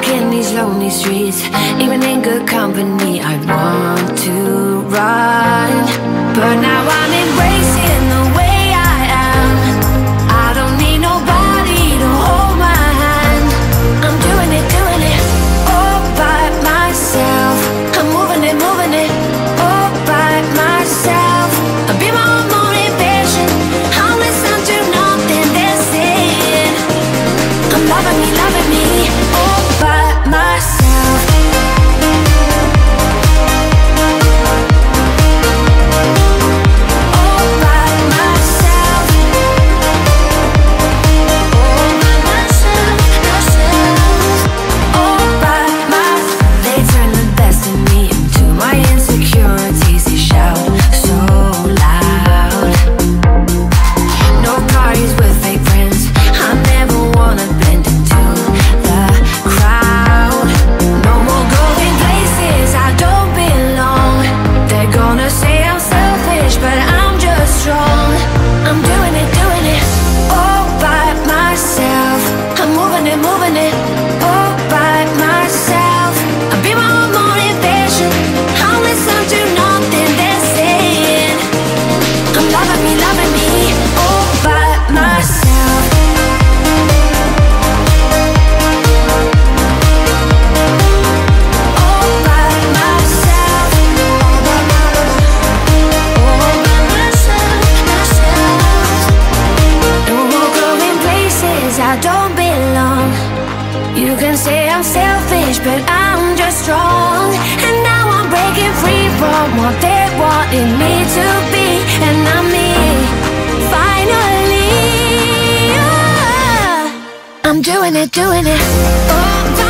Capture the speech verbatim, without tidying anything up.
walking these lonely streets, even in good company, I want to run. But now I'm embracing the way I am. I don't need nobody to hold my hand. I'm doing it, doing it, all by myself. I'm moving it, moving it, all by myself. I'll be my own motivation. I'll listen to nothing they're saying. I'm loving me, loving me, all by myself. All by myself. All by myself, myself. All by myself. They turn the best in me into my insecurities. They shout so loud. No parties with fake friends. I never wanna blend into the crowd. No more going places I don't belong. They're gonna say I'm selfish, but I'm just strong. I'm doing it, doing it, all by myself. I'm moving it, moving it, all by myself. I'll be my own motivation. I'll listen to nothing they're saying. I'm loving me, loving me, all by myself. All by myself. All by myself, myself. No more going places I don't belong. You can say I'm selfish, but I'm just strong. And now I'm breaking free from what they wanted me to be. And I'm me, finally. Yeah. I'm doing it, doing it, all